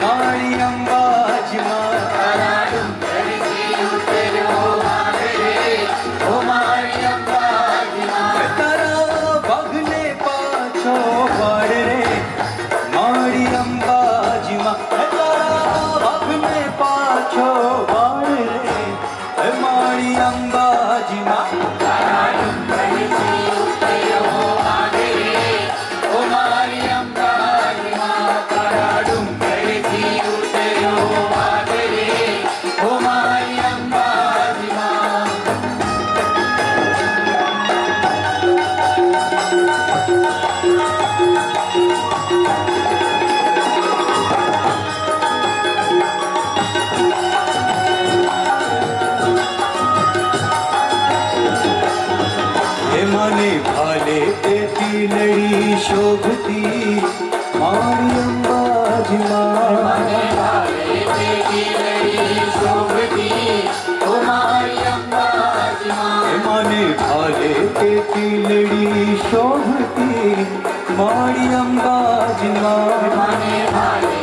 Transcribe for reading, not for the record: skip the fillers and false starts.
मारी अंबाजी माँ तारा डूंगर की उतरो मारे ओ मारी अंबाजी माँ तारा बगले पाछो पड़ रे मारी अंबाजी माँ तारा बगले पाछो पड़ रे मारी अंबाजी माँ तारा डूंगर की उतरो मारे ओ मारी अंबाजी माँ तारा डूंगर की उतरो मारे ओ मारी अंबाजी माँ माने भाले पे लड़ी शोभती मारी अंबाजी माँ माने भाले पे लड़ी शोभती ओ मारी अंबाजी माँ माने भाले पे लड़ी शोभती मारी अंबाजी माँ माने भाले